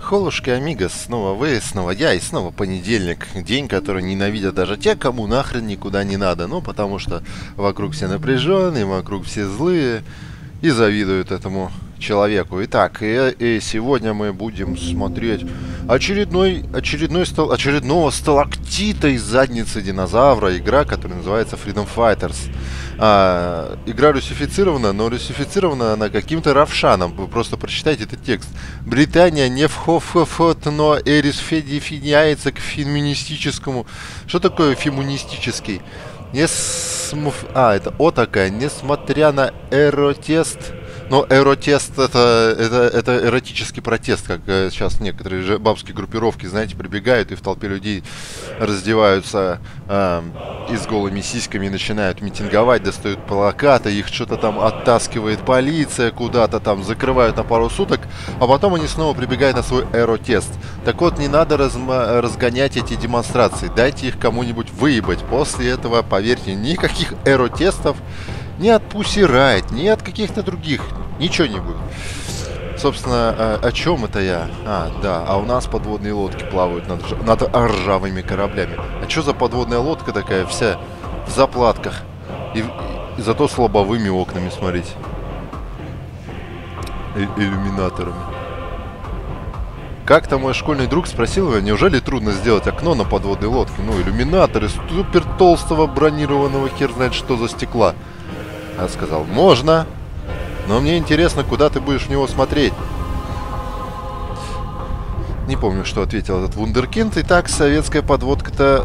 Холушки, амигос, снова вы, снова я и снова понедельник. День, который ненавидят даже те, кому нахрен никуда не надо. Ну, потому что вокруг все напряженные, вокруг все злые и завидуют этому человеку. Итак, и сегодня мы будем смотреть очередного сталактита из задницы динозавра. Игра, которая называется Freedom Fighters. Игра русифицирована, но русифицирована она каким-то равшаном. Вы просто прочитайте этот текст. Британия не но эрисфедифиняется к феминистическому. Что такое феминистический? Это О такая. Несмотря на эротест. Но эротест это эротический протест, как сейчас некоторые же бабские группировки, знаете, прибегают и в толпе людей раздеваются и с голыми сиськами и начинают митинговать, достают плакаты, их что-то там оттаскивает полиция, куда-то там закрывают на пару суток, а потом они снова прибегают на свой эротест. Так вот, не надо разгонять эти демонстрации, дайте их кому-нибудь выебать. После этого, поверьте, никаких эротестов ни от Pussy Riot, ни от каких-то других. Ничего не будет. Собственно, о чем это я? А у нас подводные лодки плавают над ржавыми кораблями. А что за подводная лодка такая вся в заплатках? И зато с лобовыми окнами, смотрите. Иллюминаторами. Как-то мой школьный друг спросил меня, неужели трудно сделать окно на подводной лодке? Ну, иллюминаторы супер толстого бронированного хер знает что за стекла. Я сказал, можно, но мне интересно, куда ты будешь в него смотреть. Не помню, что ответил этот вундеркинд. Итак, советская подлодка-то...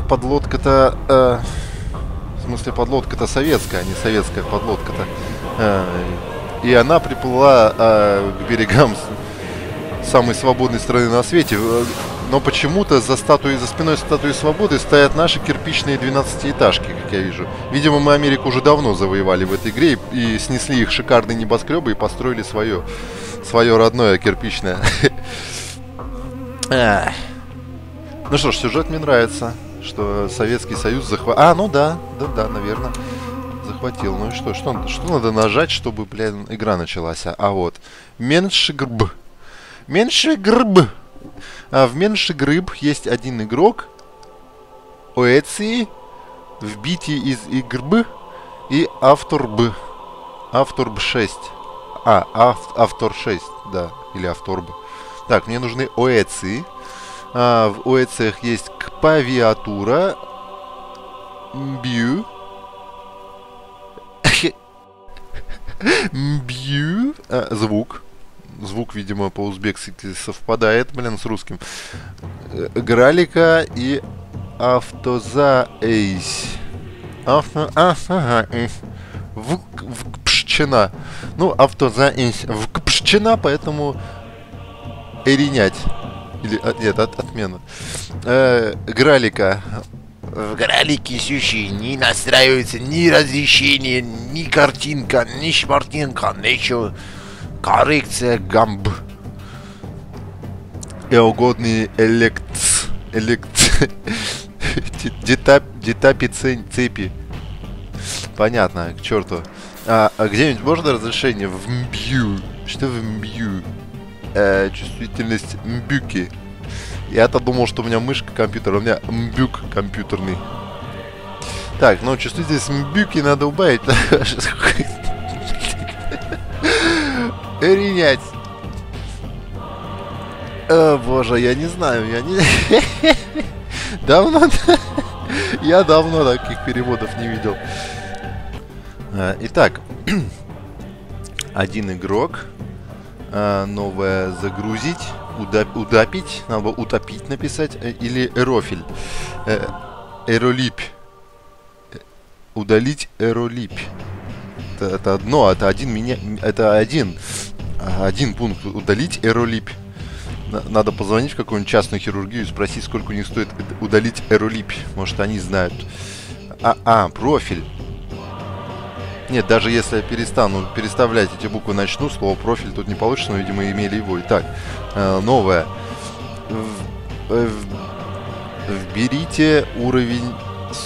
в смысле, подлодка-то советская, а не советская подлодка-то. И она приплыла к берегам самой свободной страны на свете. Но почему-то за спиной статуи свободы стоят наши кирпичные 12-этажки, как я вижу. Видимо, мы Америку уже давно завоевали в этой игре и снесли их шикарные небоскребы и построили свое родное кирпичное. Ну что ж, сюжет мне нравится, что Советский Союз захватил... ну да, наверное, захватил. Ну и что надо нажать, чтобы, игра началась? Вот. Меншигрб. В Меншигрб есть один игрок, Оэци, в бите из игрб и Авторб. Авторб 6. Автор 6, да, или Авторб. Так, мне нужны Оэци. В Оэциях есть клавиатура, мбью, звук. Звук, видимо, по-узбекски совпадает, с русским. Гралика и автозаэйс. Вкпшчина. Ну, автозаэйс вкпшчина, поэтому эринять. Или, нет, отмена. Гралика. В Гралике сущи не настраивается ни разрешение, ни картинка, ни шмартинка, ничего. Коррекция гамб. Угодный детапи цепи. Понятно, к черту. Где-нибудь можно разрешение в мбью? Что в мбью? Чувствительность мбюки. Я-то думал, что у меня мышка компьютера, у меня мбюк компьютерный. Так, ну чувствительность мбюки надо убавить. Эринять. О, боже, я не знаю, я давно таких переводов не видел. Итак, один игрок. Новое загрузить, удапить, надо утопить написать, или эрофиль. Эролип. Удалить эролип. Это одно, это один пункт. Удалить эролип. Надо позвонить в какую-нибудь частную хирургию и спросить, сколько у них стоит удалить эролип. Может, они знают. Профиль. Нет, даже если я переставлять эти буквы начну, слово профиль тут не получится, но, видимо, имели его. Итак, новое. Вберите уровень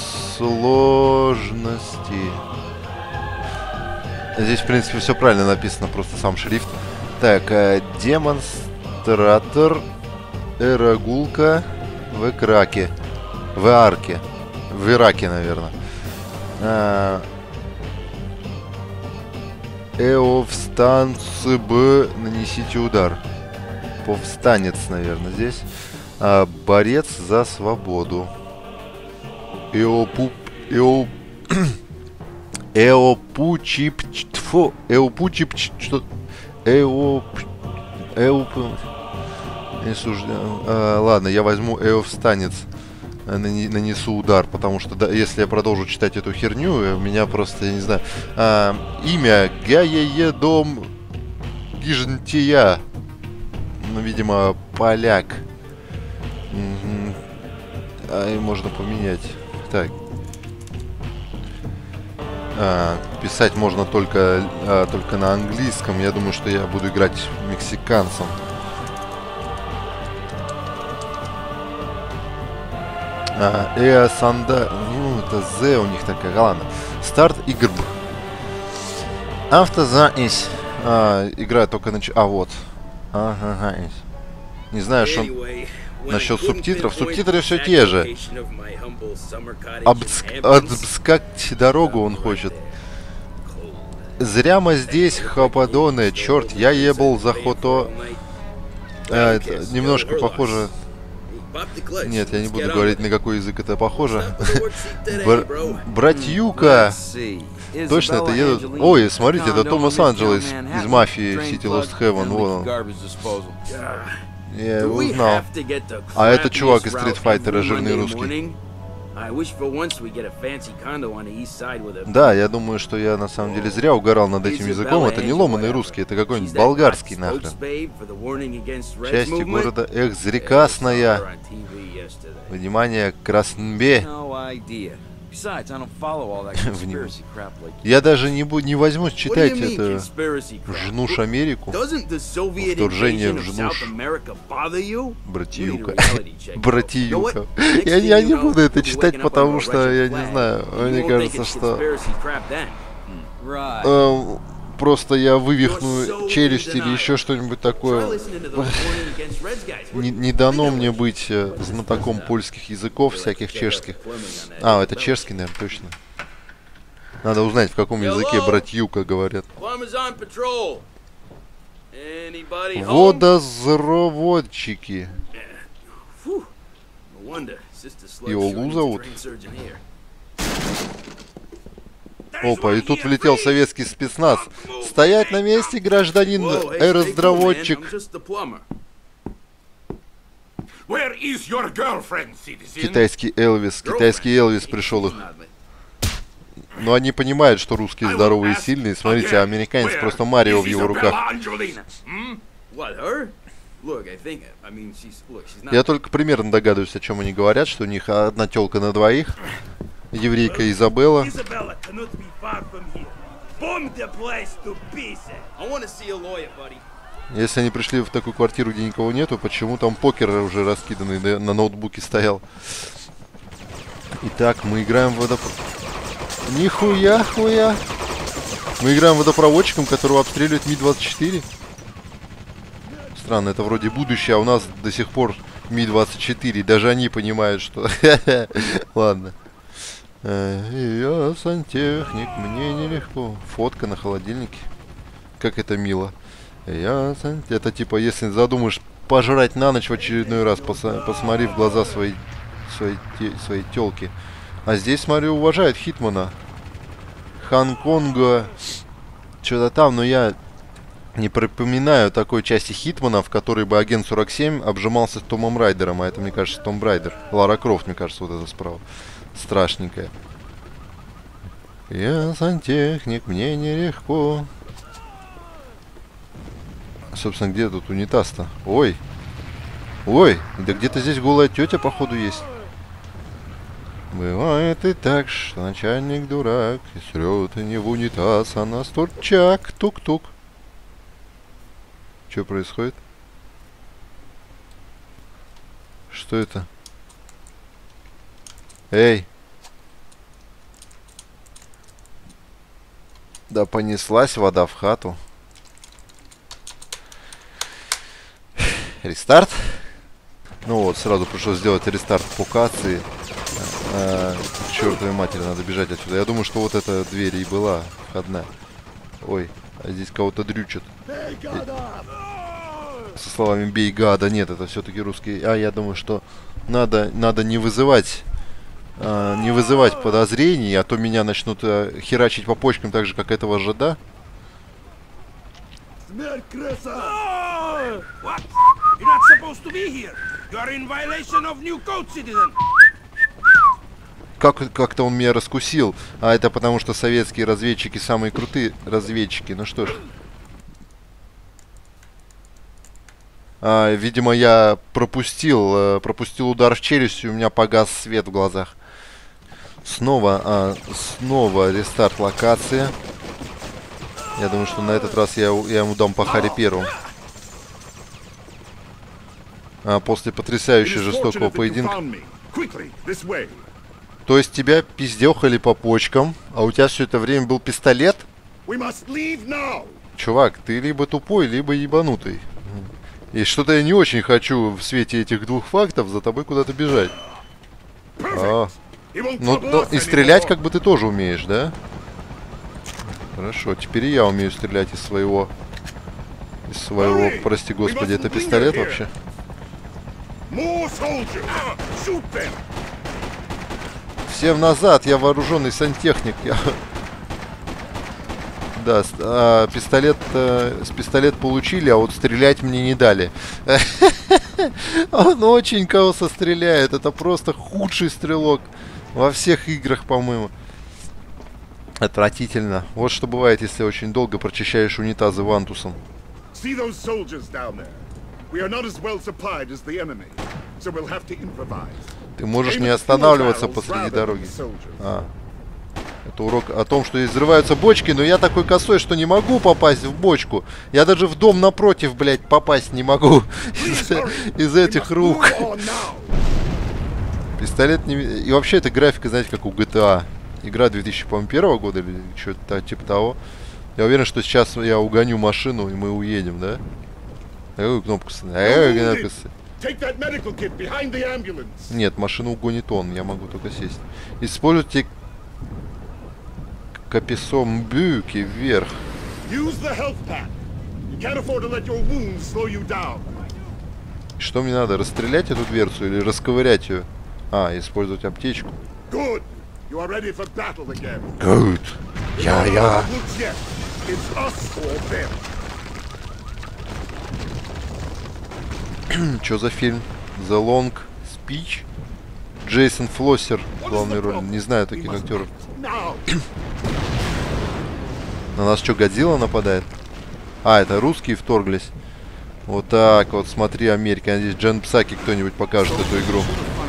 сложности. Здесь, в принципе, все правильно написано, просто сам шрифт. Так, демонстратор Эрагулка в Экраке. В Арке. В Ираке, наверное. Эовстанцб, нанесите удар. Повстанец, наверное, здесь. Борец за свободу. Ладно, я возьму Эовстанец. Нанесу удар, потому что да, если я продолжу читать эту херню, меня просто, я не знаю. Имя Гаеедом Гижнтия. Ну, видимо, поляк. И можно поменять. Так. Писать можно только на английском. Я думаю, что я буду играть мексиканцем. Санда. Ну, это З у них такая. Ладно. Старт игр. Автозапись. Игра только вот. Ага. Не знаю, что насчет субтитров. Субтитры все те же. Обскакать дорогу он хочет. Зря мы здесь, хападоны. Черт, я ебал за хото. Немножко похоже. Нет, я не буду говорить, на какой язык это похоже. Братьюка! Точно это едут... Ой, смотрите, это Томас Анджело из мафии в City Lost Heaven. Вон он. Я его узнал. А это чувак из Street Fighter, жирный русский. Да, я думаю, что я на самом деле зря угорал над этим языком. Это не ломаный русский, это какой-нибудь болгарский нахрен. Части города Экзрикасная. Внимание, Краснбе. Я даже не возьмусь читать это Жнуш Америку. Вторжение в Жнуш. Братиюка. Братиюка. Я не буду это читать, потому что, я не знаю, мне кажется, что... Просто я вывихну челюсть или еще что-нибудь такое. Не дано мне быть знатоком польских языков, всяких чешских. Это чешский, наверное, точно. Надо узнать, в каком языке братьюка говорят. Водозроводчики. Иолу зовут. Опа, и тут влетел советский спецназ. Стоять на месте, гражданин аэрозаводчик. Китайский Элвис пришел их. Но они понимают, что русские здоровые и сильные. Смотрите, американец просто Марио в его руках. Я только примерно догадываюсь, о чем они говорят, что у них одна тёлка на двоих. Еврейка Изабелла. Если они пришли в такую квартиру, где никого нету, почему там покер уже раскиданный на ноутбуке стоял? Итак, мы играем в водопровод. Нихуя, хуя. Мы играем водопроводчиком, которого обстреливает Ми-24. Странно, это вроде будущее, а у нас до сих пор Ми-24. Даже они понимают, что... Ладно. Я сантехник, мне нелегко. Фотка на холодильнике. Как это мило. Это типа, если задумаешь пожрать на ночь в очередной раз, посмотри в глаза своей тёлки. А здесь, смотрю, уважают Хитмана. Хонконга. Что-то там, но я не припоминаю такой части Хитмана, в которой бы агент 47 обжимался с Томом Райдером. А это, мне кажется, Том Райдер. Лара Крофт, мне кажется, вот это справа. Страшненькая. Я сантехник, мне нелегко. Собственно, где тут унитаз-то? Ой. Ой, да где-то здесь голая тетя, походу, есть. Бывает и так, что начальник дурак, и срет не в унитаз, а на стульчак. Тук-тук. Что происходит? Что это? Эй! Да понеслась вода в хату. Рестарт. Ну вот, сразу пришлось сделать рестарт по кации. К чертовой матери, надо бежать отсюда. Я думаю, что вот эта дверь и была входная. Ой, а здесь кого-то дрючат. Со словами «бей гада». Нет, это все-таки русский. А я думаю, что надо не вызывать подозрений, а то меня начнут херачить по почкам так же, как этого жида. Как-то он меня раскусил. А это потому, что советские разведчики самые крутые разведчики. Ну что ж. Видимо, я пропустил удар в челюсть, и у меня погас свет в глазах. Снова рестарт локации. Я думаю, что на этот раз я ему дам по харе первым. После потрясающе жестокого поединка. То есть тебя пиздехали по почкам, а у тебя все это время был пистолет? Чувак, ты либо тупой, либо ебанутый. И что-то я не очень хочу в свете этих двух фактов за тобой куда-то бежать. Ну, и стрелять как бы ты тоже умеешь, да? Хорошо, теперь и я умею стрелять из своего, прости господи, это пистолет вообще? Всем назад, я вооруженный сантехник. Да, пистолет получили, а вот стрелять мне не дали. Он очень косо стреляет. Это просто худший стрелок во всех играх, по-моему. Отвратительно. Вот что бывает, если очень долго прочищаешь унитазы вантусом. Ты можешь не останавливаться посреди дороги. Это урок о том, что здесь взрываются бочки, но я такой косой, что не могу попасть в бочку. Я даже в дом напротив, блядь, попасть не могу из этих рук. Пистолет не... И вообще эта графика, знаете, как у GTA. Игра 2001 года или что-то типа того. Я уверен, что сейчас я угоню машину и мы уедем, да? Какую кнопку? Нет, машину угонит он, я могу только сесть. Используйте капюсом бюки вверх. Что мне надо? Расстрелять эту дверцу или расковырять ее? Использовать аптечку. Good. Я. Чё за фильм? The Long Speech? Джейсон Флоссер в главной роли. Не знаю таких актеров. На нас что, Годзилла нападает? Это русские вторглись. Вот так вот, смотри, Америка. Надеюсь, Джен Псаки кто-нибудь покажет эту игру.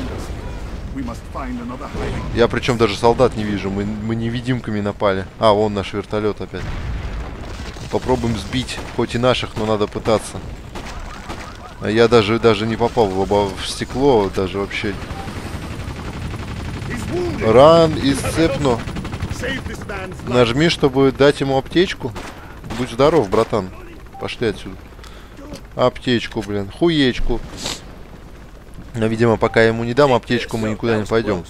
Я причем даже солдат не вижу. Мы невидимками напали. Вон наш вертолет опять. Попробуем сбить. Хоть и наших, но надо пытаться. Я даже не попал в стекло. Даже вообще. Ран и сцепну. Нажми, чтобы дать ему аптечку. Будь здоров, братан. Пошли отсюда. Аптечку, блин. Хуечку. Но, видимо, пока я ему не дам аптечку, мы никуда не пойдем.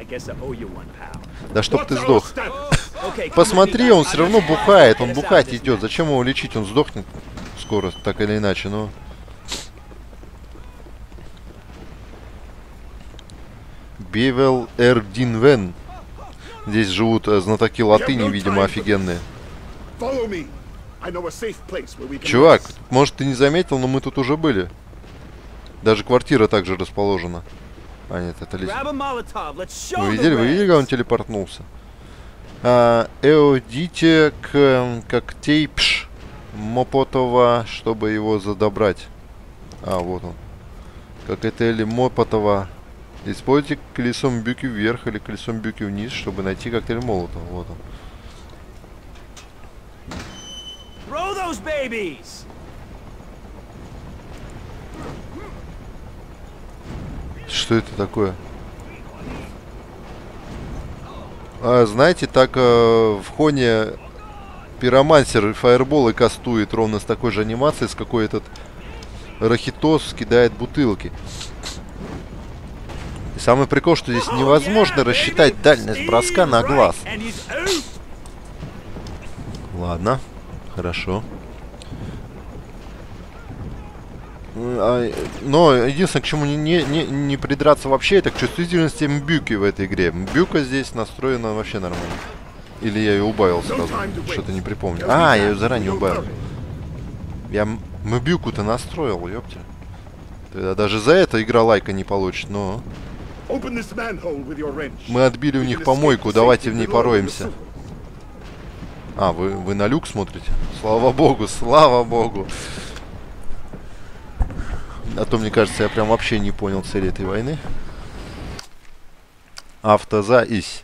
Да чтоб ты сдох. Посмотри, он все равно бухает. Он бухать идет. Зачем его лечить? Он сдохнет скоро, так или иначе. Но... Бевел Эрдинвен. Здесь живут знатоки латыни, видимо, офигенные. Чувак, может, ты не заметил, но мы тут уже были. Даже квартира также расположена. Нет, это лестница. Вы видели, как он телепортнулся? Эодите к Коктейпш Мопотова, чтобы его задобрать. Вот он. Как это или Мопотова. Используйте колесом бюки вверх или колесом бюки вниз, чтобы найти коктейль Молотова. Вот он. Что это такое? Знаете, так в Хоне пиромансер фаерболы кастует ровно с такой же анимацией, с какой этот Рахитос кидает бутылки. И самый прикол, что здесь невозможно рассчитать дальность броска на глаз. Ладно, хорошо. Но единственное, к чему не придраться вообще, это к чувствительности Мбюки в этой игре. Мбюка здесь настроена вообще нормально. Или я ее убавил сразу, что-то не припомню. А, я ее заранее убавил. Я Мбюку-то настроил, ёпте. Тогда даже за это игра лайка не получит, но... Мы отбили у них помойку, давайте в ней пороемся. А, вы на люк смотрите? Слава богу, слава богу. А то, мне кажется, я прям вообще не понял цели этой войны. Автозаись.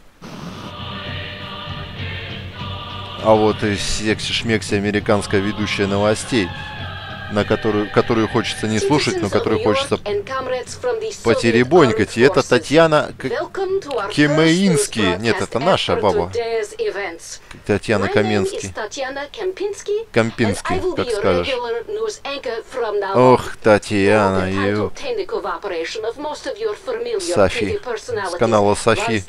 А вот и секси-шмекси американская ведущая новостей, на которую хочется не слушать, но которую хочется потеребонькать. И это Татьяна Кемеинский. Нет, это наша баба. Татьяна Каменский. Кампинский, как скажешь. Ох, Татьяна, ее. Софи. С канала Софи.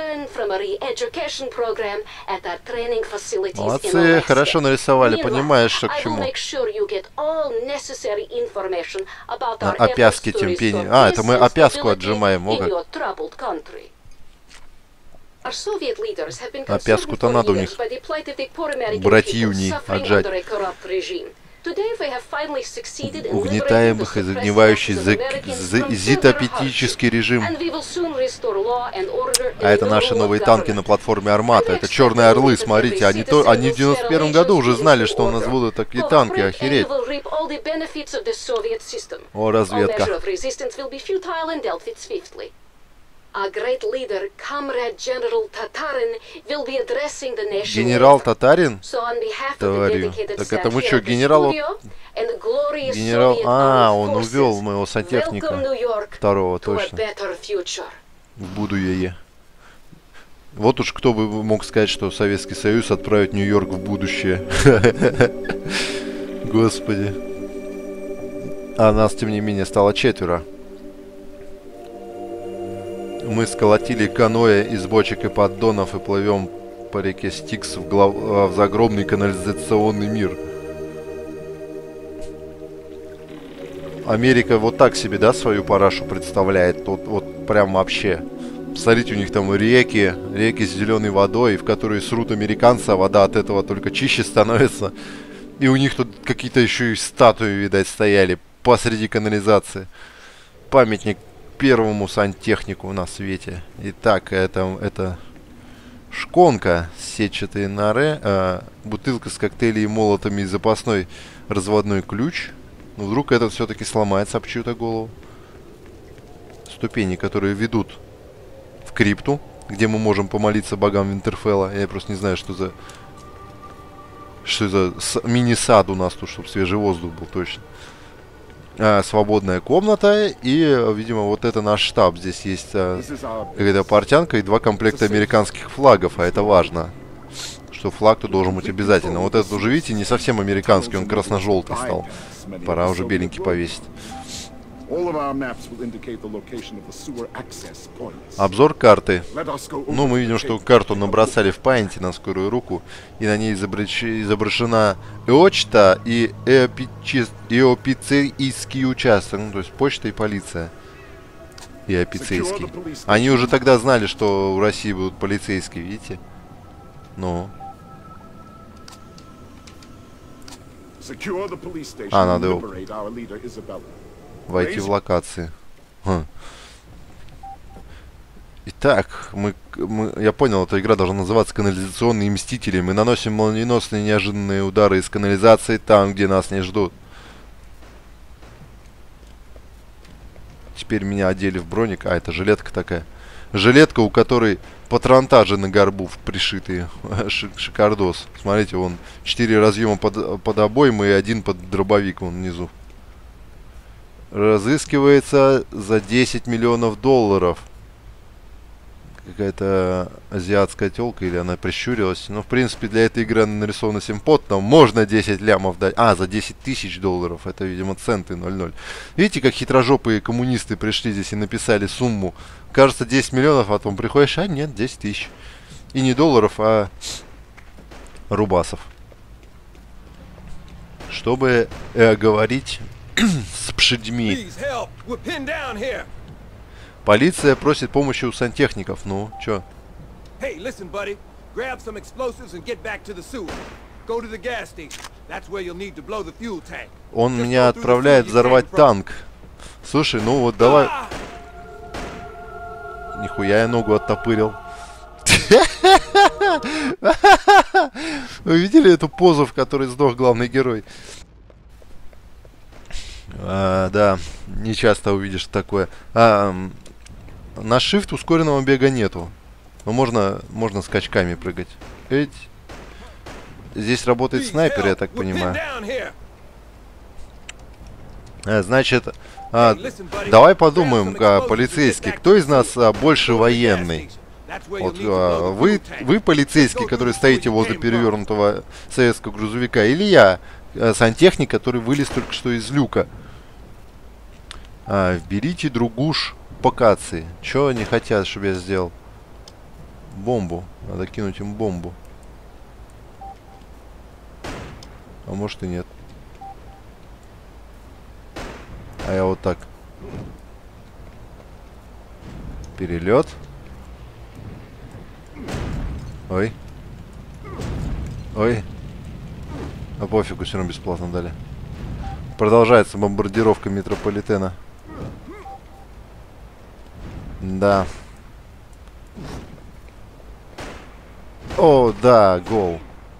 Молодцы, хорошо нарисовали, понимаешь, что к чему. Опяски терпения. А, это мы опяску отжимаем, ого. Опяску-то надо у них братьюней отжать. Угнетаемых и загнивающий зитопетический режим. А это наши новые танки на платформе Армата. Это черные орлы, смотрите. Они в 91 году уже знали, что у нас будут такие танки. Охереть. О, разведка. Генерал Татарин? Тварью. Так это мы что, генерал... Генерал... А, он увел моего сантехника. Второго, точно. В будущее. Вот уж кто бы мог сказать, что Советский Союз отправит Нью-Йорк в будущее. Господи. А нас, тем не менее, стало 4. Мы сколотили каноэ из бочек и поддонов и плывем по реке Стикс в загробный канализационный мир. Америка вот так себе, да, свою парашу представляет. Вот прям вообще. Смотрите, у них там реки с зеленой водой, в которые срут американцы, а вода от этого только чище становится. И у них тут какие-то еще и статуи, видать, стояли посреди канализации. Памятник первому сантехнику на свете. Итак, это шконка, сетчатые нары, бутылка с коктейлем и молотами и запасной разводной ключ. Ну, вдруг этот все-таки сломается об чью-то голову. Ступени, которые ведут в крипту, где мы можем помолиться богам Винтерфелла. Я просто не знаю, что за мини-сад у нас тут, чтобы свежий воздух был точно. Свободная комната. И, видимо, вот это наш штаб. Здесь есть какая-то портянка и 2 комплекта американских флагов. А это важно, что флаг-то должен быть обязательно. Вот этот уже, видите, не совсем американский, он красно-желтый стал. Пора уже беленький повесить. Обзор карты. Ну, мы видим, что карту набросали в паинте на скорую руку. И на ней изображена Эочта и Эопицейский участок. Ну, то есть почта и полиция. И Эопицейский. Они уже тогда знали, что в России будут полицейские, видите? Ну. Надо войти в локации. Итак, я понял, эта игра должна называться «Канализационные мстители». Мы наносим молниеносные неожиданные удары из канализации там, где нас не ждут. Теперь меня одели в броник. А, это жилетка такая. Жилетка, у которой патронтажи на горбу пришитые. Шикардос. Смотрите, вон 4 разъема под обойму и 1 под дробовик вон внизу. Разыскивается за $10 миллионов. какая-то азиатская тёлка, или она прищурилась. Ну, в принципе, для этой игры она нарисована симпотом. Можно 10 лямов дать. А, за 10 тысяч долларов. Это, видимо, центы 0,0. Видите, как хитрожопые коммунисты пришли здесь и написали сумму. Кажется, 10 миллионов, а потом приходишь, а нет, 10 тысяч. И не долларов, а рубасов. Чтобы говорить с пшедьми. Полиция просит помощи у сантехников. Ну, чё? Hey, listen, buddy. Grab some explosives and get back to the sewer. Go to the gas station. That's where you'll need to blow the fuel tank. Он меня отправляет взорвать танк. Слушай, ну вот давай. Нихуя я ногу оттопырил. Вы видели эту позу, в которой сдох главный герой? Да, не часто увидишь такое. На shift ускоренного бега нету. Но можно скачками прыгать. Ведь здесь работает снайпер, я так понимаю. Значит, давай подумаем, полицейский, кто из нас больше военный? Вот, вы полицейский, который стоите возле перевернутого советского грузовика, или я, сантехник, который вылез только что из люка? Вберите другуш по кации. Чё они хотят, чтобы я сделал? Бомбу. Надо кинуть им бомбу. А может и нет. А я вот так. Перелет. Ой. Ой. А пофигу, все равно бесплатно дали. Продолжается бомбардировка метрополитена. Да. О, да, гол.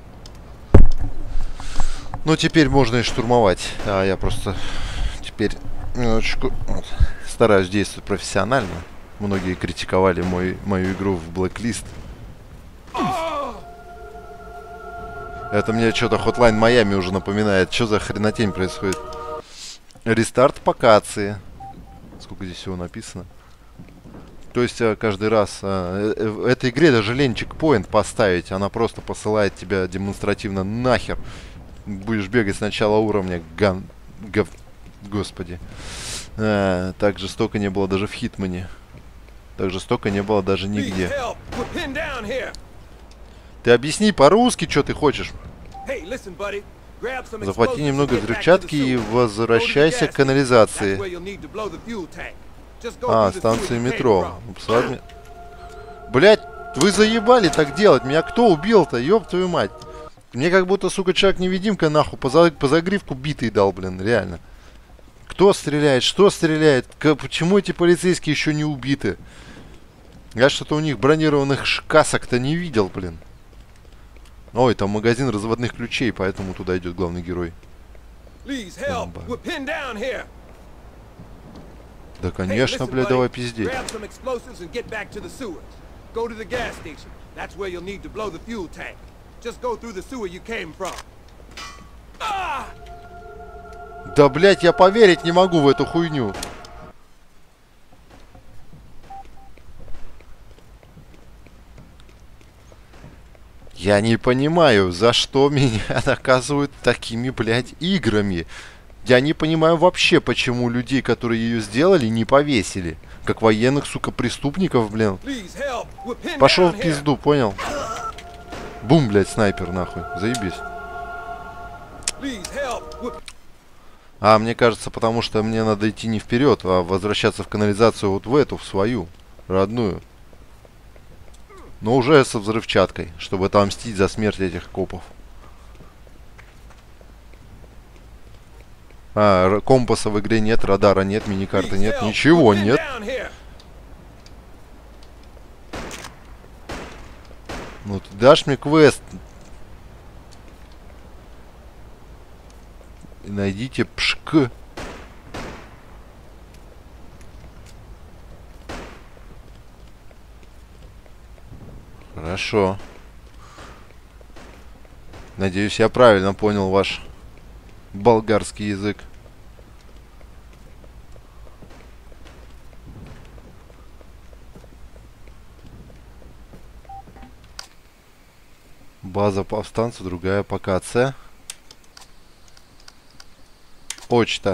Ну, теперь можно и штурмовать. А я просто теперь минуточку стараюсь действовать профессионально. Многие критиковали мою игру в Blacklist. Это мне что-то Hotline Miami уже напоминает. Что за хренотень происходит? Рестарт по кации. Сколько здесь всего написано? То есть каждый раз в этой игре даже лень чекпоинт поставить. Она просто посылает тебя демонстративно нахер. Будешь бегать с начала уровня. Господи. Так жестоко не было даже в Хитмане. Так жестоко не было даже нигде. Ты объясни по-русски, что ты хочешь. Захвати немного взрывчатки и возвращайся к канализации. Станция метро. Блять, вы заебали так делать. Меня кто убил-то, ёб твою мать. Мне как будто, сука, человек-невидимка, нахуй, по загривку битый дал, блин, реально. Кто стреляет, что стреляет? Почему эти полицейские еще не убиты? Я что-то у них бронированных касок-то не видел, блин. Ой, там магазин разводных ключей, поэтому туда идет главный герой. Да, конечно, блядь, давай пизди. Да, блядь, я поверить не могу в эту хуйню. Я не понимаю, за что меня наказывают такими, блядь, играми. Я не понимаю вообще, почему людей, которые ее сделали, не повесили. Как военных, сука, преступников, блин. Пошел в пизду, понял? Бум, блядь, снайпер, нахуй. Заебись. Мне кажется, потому что мне надо идти не вперед, а возвращаться в канализацию вот в эту, в свою, родную. Но уже со взрывчаткой, чтобы отомстить за смерть этих копов. Компаса в игре нет, радара нет, миникарты нет, ничего нет. Ну ты дашь мне квест. И найдите пшк. Хорошо. Надеюсь, я правильно понял ваш болгарский язык. База повстанцев, другая локация. Почта.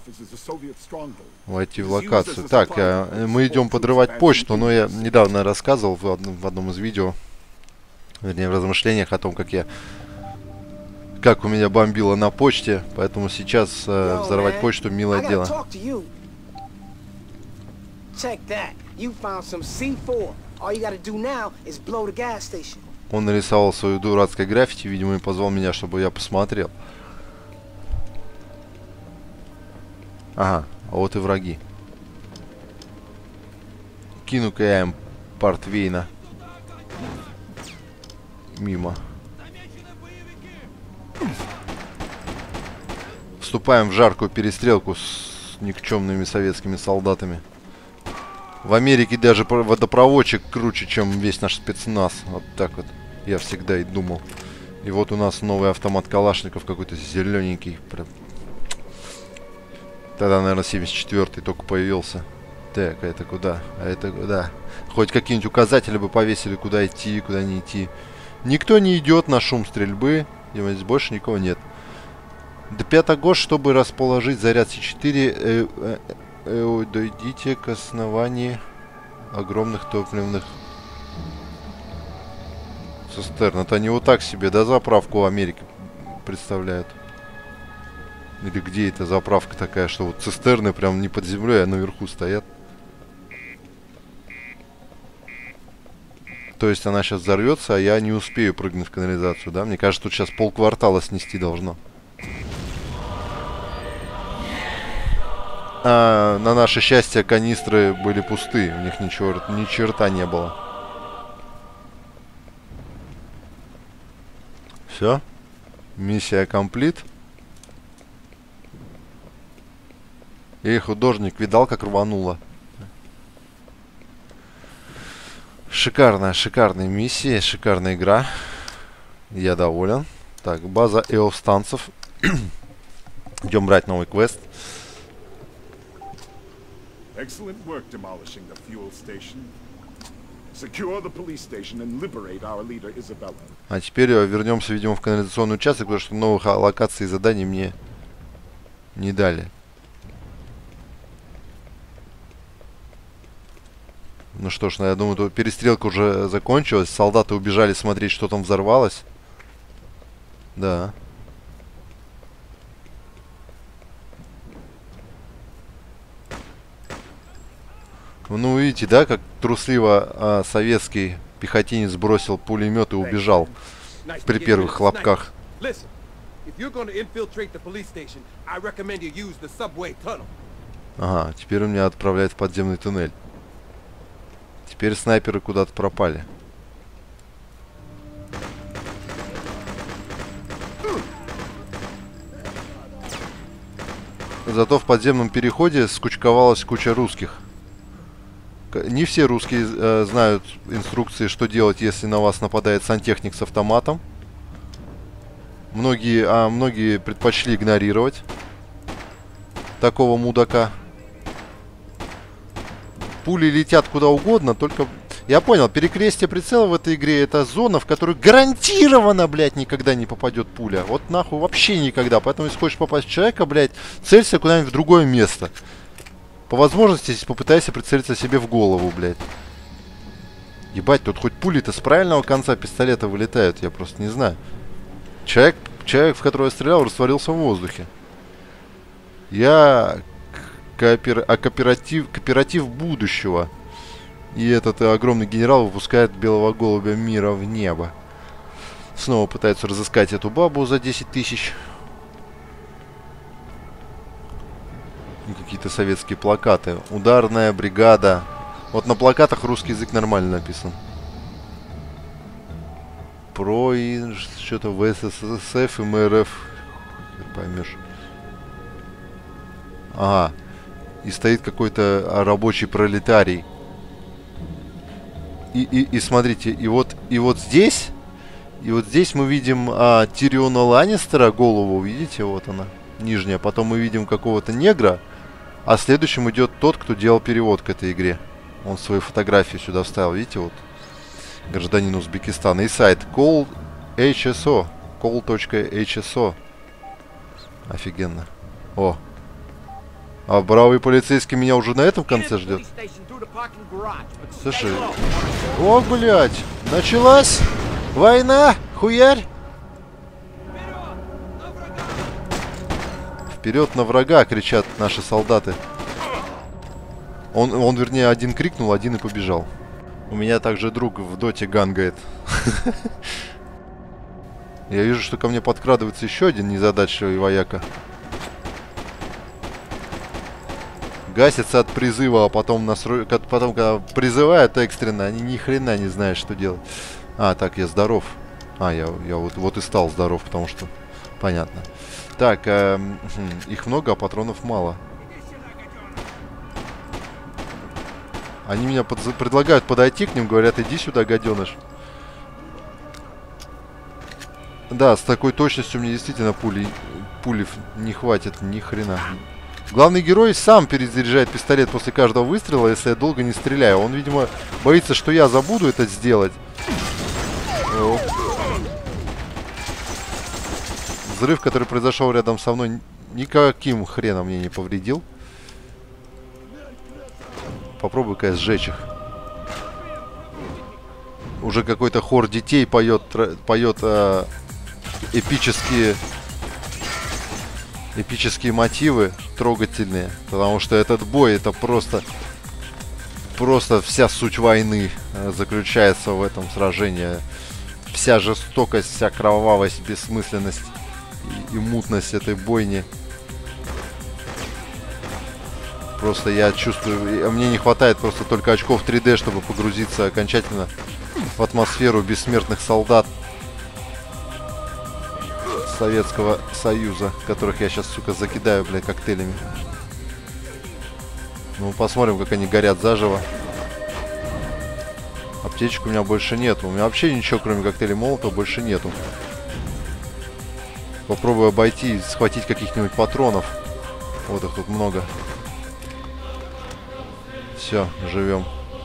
Войти в локацию. Так, мы идем подрывать почту, но я недавно рассказывал в одном из видео, вернее в размышлениях о том, как у меня бомбило на почте, поэтому сейчас взорвать почту милое дело. Он нарисовал свою дурацкое граффити, видимо, и позвал меня, чтобы я посмотрел. Ага, а вот и враги. Кину-ка я им портвейна. Мимо. Вступаем в жаркую перестрелку с никчемными советскими солдатами. В Америке даже водопроводчик круче, чем весь наш спецназ. Вот так вот я всегда и думал. И вот у нас новый автомат Калашников какой-то зелененький. Прям. Тогда, наверное, 74-й только появился. Так, а это куда? А это куда? Хоть какие-нибудь указатели бы повесили, куда идти, куда не идти. Никто не идет на шум стрельбы. И здесь больше никого нет. До 5 год, чтобы расположить заряд С4, дойдите к основанию огромных топливных цистерн. Это они вот так себе, да, заправку Америки представляют? Или где эта заправка такая, что вот цистерны прям не под землей, а наверху стоят? То есть она сейчас взорвется, а я не успею прыгнуть в канализацию, да? Мне кажется, тут сейчас полквартала снести должно. А на наше счастье канистры были пусты, в них ничего, ни черта не было. Все, миссия комплит. И художник видал, как рвануло. Шикарная миссия, шикарная игра. Я доволен. Так, база эовстанцев. Идем брать новый квест. Excellent work demolishing the fuel station. Secure the police station and liberate our leader Isabella. А теперь вернемся, видимо, в канализационный участок, потому что новых локаций и заданий мне не дали. Ну что ж, я думаю, тут перестрелка уже закончилась. Солдаты убежали смотреть, что там взорвалось. Да. Ну, видите, да, как трусливо советский пехотинец бросил пулемет и убежал при первых хлопках. Ага, теперь он меня отправляет в подземный туннель. Теперь снайперы куда-то пропали. Зато в подземном переходе скучковалась куча русских. Не все русские знают инструкции, что делать, если на вас нападает сантехник с автоматом. Многие предпочли игнорировать такого мудака. Пули летят куда угодно, только... Я понял, перекрестие прицела в этой игре — это зона, в которую гарантированно, блядь, никогда не попадет пуля. Вот нахуй вообще никогда. Поэтому, если хочешь попасть в человека, блядь, целься куда-нибудь в другое место. По возможности попытайся прицелиться себе в голову, блядь. Ебать, тут хоть пули-то с правильного конца пистолета вылетают, я просто не знаю. Человек, в которого я стрелял, растворился в воздухе. Я... Кооператив будущего. И этот огромный генерал выпускает белого голубя мира в небо. Снова пытаются разыскать эту бабу за 10 тысяч. Какие-то советские плакаты. Ударная бригада. Вот на плакатах русский язык нормально написан. Про и что-то в СССР и МРФ. Поймешь. Ага. И стоит какой-то рабочий пролетарий. И смотрите, и вот здесь мы видим Тириона Ланнистера, голову, видите, вот она, нижняя. Потом мы видим какого-то негра, а следующим идет тот, кто делал перевод к этой игре. Он свою фотографию сюда вставил, видите, вот, гражданин Узбекистана. И сайт Call call.hso. Call.hso. Офигенно. О. А бравый полицейский меня уже на этом конце ждет. Слушай. О, блядь. Началась война. Хуярь. Вперед на врага, кричат наши солдаты. Он, вернее, один крикнул, один и побежал. У меня также друг в доте гангает. Я вижу, что ко мне подкрадывается еще один незадачливый вояка. Гасится от призыва, а потом, когда призывают экстренно, они ни хрена не знают, что делать. А, так, я здоров. А, я вот и стал здоров, потому что... Понятно. Так, их много, а патронов мало. Они меня предлагают подойти к ним, говорят, иди сюда, гаденыш. Да, с такой точностью мне действительно пули не хватит ни хрена. Главный герой сам перезаряжает пистолет после каждого выстрела, если я долго не стреляю. Он, видимо, боится, что я забуду это сделать. О. Взрыв, который произошел рядом со мной, никаким хреном мне не повредил. Попробуй-ка сжечь их. Уже какой-то хор детей поет эпические мотивы, трогательные. Потому что этот бой, это просто вся суть войны заключается в этом сражении. Вся жестокость, вся кровавость, бессмысленность и мутность этой бойни. Просто я чувствую... Мне не хватает просто только очков 3D, чтобы погрузиться окончательно в атмосферу бессмертных солдат Советского Союза, которых я сейчас, сука, закидаю, блядь, коктейлями. Ну, посмотрим, как они горят заживо. Аптечек у меня больше нету. У меня вообще ничего, кроме коктейлей Молотова, больше нету. Попробую обойти и схватить каких-нибудь патронов. Вот их тут много. Все, живем.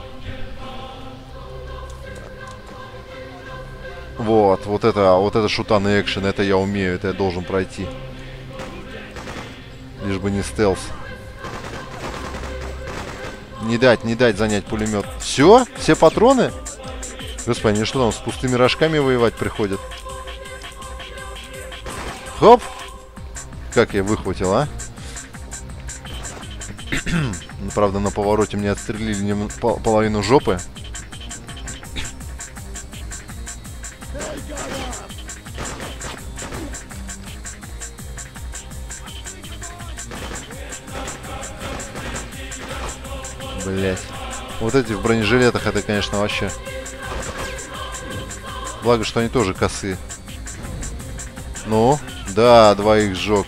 Вот это шутан и экшен, это я умею, это я должен пройти. Лишь бы не стелс. Не дать занять пулемет. Все? Все патроны? Господи, они что там, с пустыми рожками воевать приходят? Хоп! Как я выхватил, а? Правда, на повороте мне отстрелили половину жопы. Блять. Вот эти в бронежилетах, это, конечно, вообще. Благо, что они тоже косые. Ну, да, двоих сжег.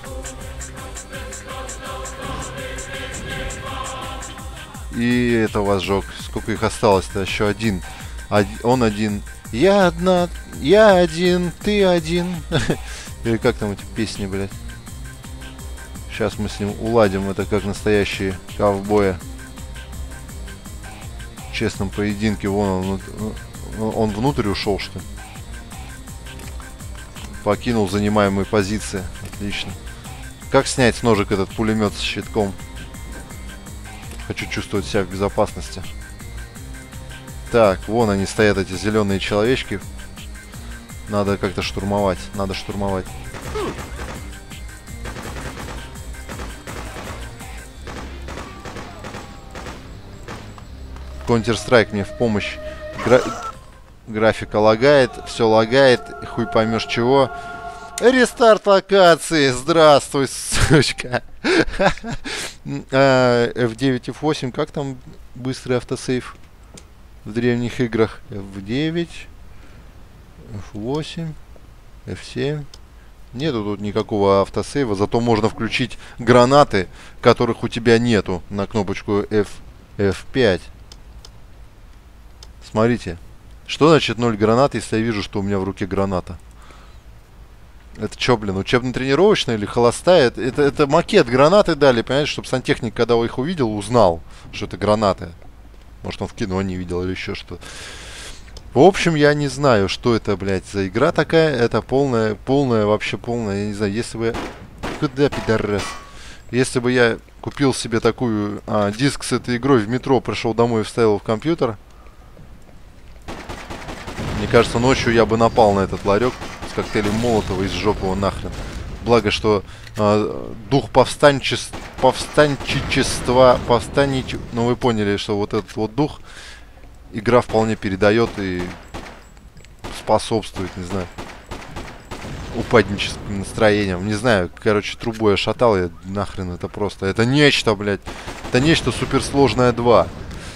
И этого сжег. Сколько их осталось-то? Еще один. Он один. Я одна. Я один. Ты один. Или как там эти песни, блядь. Сейчас мы с ним уладим это как настоящие ковбои. В честном поединке. Вон он внутрь ушел, что ли? Покинул занимаемые позиции. Отлично. Как снять с ножек этот пулемет с щитком? Хочу чувствовать себя в безопасности. Так, вон они стоят, эти зеленые человечки. Надо как-то штурмовать. Надо штурмовать. Counter-Strike мне в помощь. Графика лагает, все лагает, хуй поймешь чего. Рестарт локации, здравствуй, сучка. F9, F8, как там быстрый автосейв в древних играх? F9, F8, F7. Нету тут никакого автосейва, зато можно включить гранаты, которых у тебя нету, на кнопочку F5. Смотрите. Что значит 0 гранат, если я вижу, что у меня в руке граната? Это что, блин, учебно-тренировочная или холостая? Это макет, гранаты дали, понимаете, чтобы сантехник, когда их увидел, узнал, что это гранаты. Может, он в кино не видел или еще что. В общем, я не знаю, что это, блядь, за игра такая. Это полная, вообще полная. Я не знаю, если бы... Куда, пидорас? Если бы я купил себе такую диск с этой игрой в метро, пришел домой и вставил его в компьютер, мне кажется, ночью я бы напал на этот ларек с коктейлем Молотова и сжег его нахрен. Благо, что дух повстанчества, ну вы поняли, что вот этот вот дух игра вполне передает и способствует, не знаю, упадническим настроением. Не знаю, короче, трубу я шатал, я нахрен это просто. Это нечто, блядь. Это нечто суперсложное 2.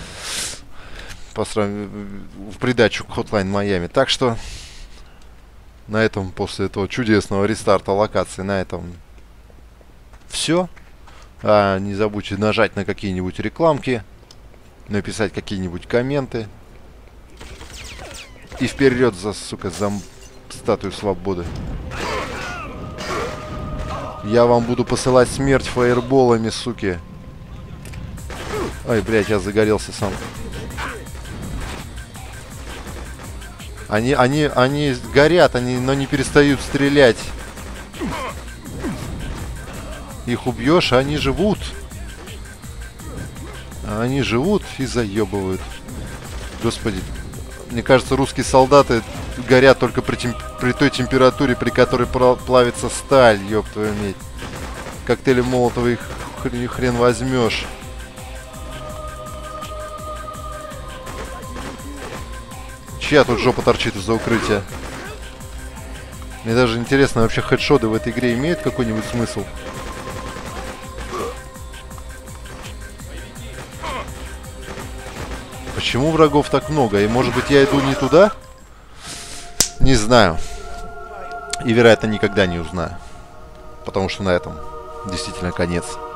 В придачу к Hotline Miami. Так что на этом, после этого чудесного рестарта локации, на этом все. Не забудьте нажать на какие-нибудь рекламки, написать какие-нибудь комменты. И вперед за, сука, за статую свободы. Я вам буду посылать смерть фаерболами, суки. Ой, блядь, я загорелся сам. Они горят, но не перестают стрелять. Их убьешь, а они живут. Они живут и заебывают. Господи. Мне кажется, русские солдаты горят только при той температуре, при которой плавится сталь, ёб твою медь. Коктейли Молотова их хрен возьмешь. Чья тут жопа торчит из-за укрытия? Мне даже интересно, вообще хедшоты в этой игре имеют какой-нибудь смысл? Почему врагов так много? И может быть я иду не туда? Не знаю. И вероятно никогда не узнаю. Потому что на этом действительно конец.